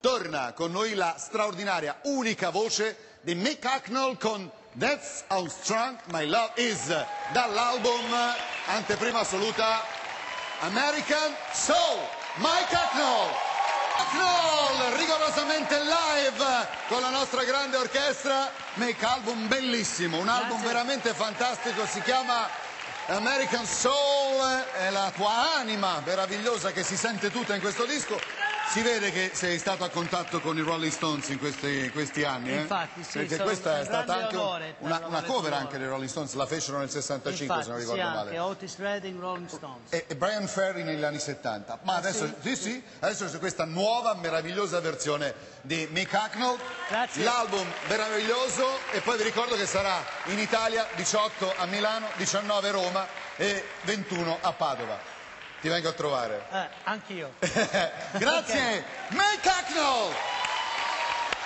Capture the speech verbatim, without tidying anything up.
torna con noi la straordinaria, unica voce di Mick Hucknall con That's How Strong My Love Is, dall'album anteprima assoluta American Soul. Mike Hucknall! Hucknall, rigorosamente live con la nostra grande orchestra. Make album bellissimo, un album Grazie. veramente fantastico, si chiama American Soul, è la tua anima meravigliosa che si sente tutta in questo disco. Si vede che sei stato a contatto con i Rolling Stones in questi, questi anni, eh? Infatti, sì, perché sono- questa è un stata grande anche onore una, per una lavorare cover con anche loro. dei Rolling Stones, la fecero nel sessantacinque, Infatti, se non sì, ricordo anche male. Otis Redding, Rolling Stones. E, e Brian Ferry negli anni settanta. Ma adesso, sì? sì, sì, adesso c'è questa nuova meravigliosa versione di Mick Hucknall. Grazie. L'album meraviglioso, e poi vi ricordo che sarà in Italia diciotto a Milano, diciannove a Roma e ventuno a Padova. Ti vengo a trovare. Eh, anch'io. Grazie, Mick Hucknall!